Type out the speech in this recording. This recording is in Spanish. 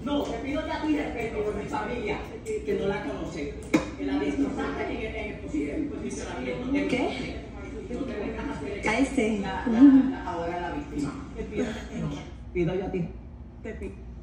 No, te pido ya a ti respeto por mi familia, que no la conoce. Que la destrozaste en el posicionamiento. ¿Qué? No te vengas a hacer Cállese. ahora la víctima. Te pido yo a ti. Te pido.